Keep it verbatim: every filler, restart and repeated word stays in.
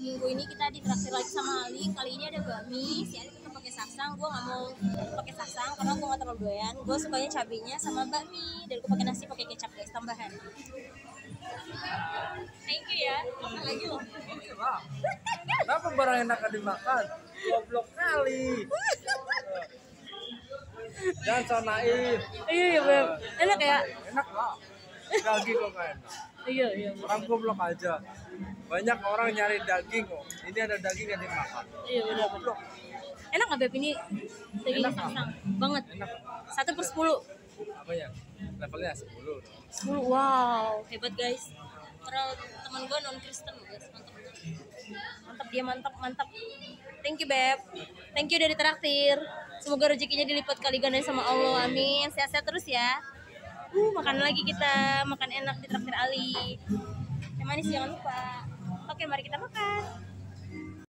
minggu ini kita ditraktir lagi sama Ali. Kali ini ada bakmi, si Ali tetap pakai saksang. Gue nggak mau pakai saksang karena gue nggak terlalu doyan. Gue sukanya cabenya sama bakmi. Dan gue pakai nasi pakai kecap guys, tambahan. Thank you ya. Makan lagi loh. Kenapa barang enak dimakan? Goblok kali. Jangan sonain. Iya iya beb. Enak ya? Enak lah. Daging kok nggak enak. Iya iya. Orang goblok aja. Banyak orang nyari daging kok. Ini ada daging yang dimakan. Iya benar benar. Enak nggak beb ini daging Enak, saksang? Banget. Enak. Satu per sepuluh. Apa ya? Levelnya sepuluh. Sepuluh. Wow, hebat guys. Para teman gue non Kristen guys, mantap. Mantap dia mantap mantap. Thank you beb. Thank you dari traktir. Semoga rezekinya dilipat kali ganda sama Allah. Amin. Sehat-sehat terus ya. Uh, makan lagi kita, makan enak di traktir Ali. Yang manis jangan lupa. Oke, mari kita makan.